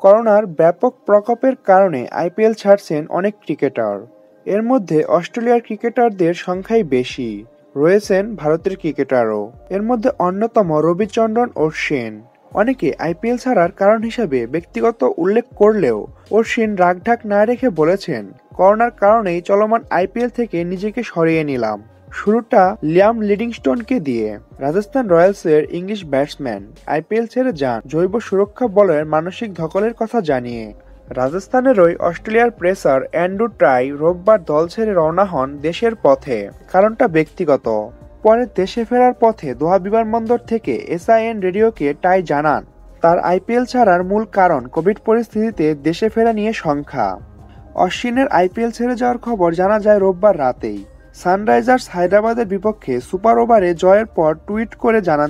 করোনার ব্যাপক প্রকোপের কারণে আইপিএল ছাড়ছেন অনেক ক্রিকেটার। এর মধ্যে অস্ট্রেলিয়ার ক্রিকেটারদের সংখ্যাই বেশি, রয়েছেন ভারতের ক্রিকেটারও। এর মধ্যে অন্যতম রবিচন্দ্রন অশ্বিন। অনেকে আইপিএল ছাড়ার কারণ হিসেবে ব্যক্তিগত উল্লেখ করলেও অশ্বিন রাগঢাক না রেখে বলেছেন, করোনার কারণেই চলমান আইপিএল থেকে নিজেকে সরিয়ে নিলাম। শুরুটা লিয়াম লিভিংস্টোনকে দিয়ে। রাজস্থান রয়্যালসের ইংলিশ ব্যাটসম্যান আইপিএল ছেড়ে যান জৈব সুরক্ষা বলের মানসিক ধকলের কথা জানিয়ে। রাজস্থানেরই অস্ট্রেলিয়ার পেসার অ্যান্ড্রু টাই রোববার দল ছেড়ে রওনা হন দেশের পথে। কারণটা ব্যক্তিগত। পরে দেশে ফেরার পথে দোহা বিমানবন্দর থেকে এসআইএন রেডিওকে টাই জানান, তার আইপিএল ছাড়ার মূল কারণ কোভিড পরিস্থিতিতে দেশে ফেরা নিয়ে শঙ্কা। অশ্বিনের আইপিএল ছেড়ে যাওয়ার খবর জানা যায় রোববার রাতেই। সানরাইজার্স হায়দ্রাবাদের বিপক্ষে সুপার ওভারে জয়ের পর টুইট করে জানান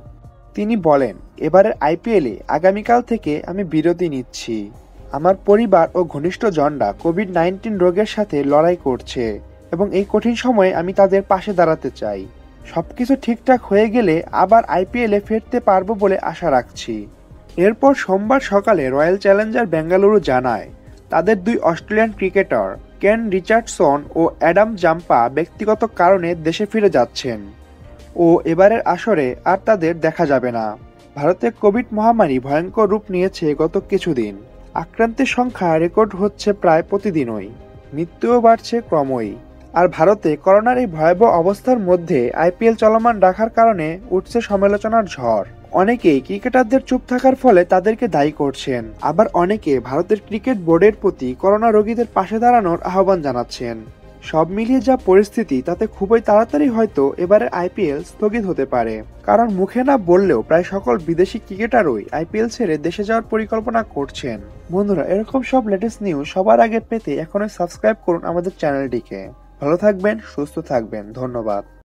তিনি বলেন, এবারের আইপিএলে আগামীকাল থেকে আমি বিরতি নিচ্ছি। আমার পরিবার ও ঘনিষ্ঠজনরা কোভিড-19 রোগের সাথে লড়াই করছে এবং এই কঠিন সময়ে আমি তাদের পাশে দাঁড়াতে চাই। সবকিছু ঠিকঠাক হয়ে গেলে আবার আইপিএলে ফিরতে পারবো বলে আশা রাখছি। এরপর সোমবার সকালে রয়্যাল চ্যালেঞ্জার বেঙ্গালুরু জানায়, তাদের দুই অস্ট্রেলিয়ান ক্রিকেটার কেন রিচার্ডসন ও অ্যাডাম জাম্পা ব্যক্তিগত কারণে দেশে ফিরে যাচ্ছেন ও এবারের আসরে আর তাদের দেখা যাবে না। ভারতে কোভিড মহামারী ভয়ঙ্কর রূপ নিয়েছে গত কিছুদিন। আক্রান্তের সংখ্যা রেকর্ড হচ্ছে প্রায় প্রতিদিনই, মৃত্যুও বাড়ছে ক্রমই। আর ভারতে করোনার এই ভয়াবহ অবস্থার মধ্যে আইপিএল চলমান রাখার কারণে উঠছে সমালোচনার ঝড়। অনেকেই ক্রিকেটারদের চুপ থাকার ফলে তাদেরকে দায়ী করছেন, আবার অনেকে ভারতের ক্রিকেট বোর্ডের প্রতি করোনা রোগীদের পাশে দাঁড়ানোর আহ্বান জানাচ্ছেন। সব মিলিয়ে যা পরিস্থিতি, তাতে খুবই তাড়াতাড়ি হয়তো এবারে আইপিএল স্থগিত হতে পারে। কারণ মুখে না বললেও প্রায় সকল বিদেশি ক্রিকেটারই আইপিএল ছেড়ে দেশে যাওয়ার পরিকল্পনা করছেন। বন্ধুরা, এরকম সব লেটেস্ট নিউজ সবার আগে পেতে এখনই সাবস্ক্রাইব করুন আমাদের চ্যানেলটিকে। ভালো থাকবেন, সুস্থ থাকবেন, ধন্যবাদ।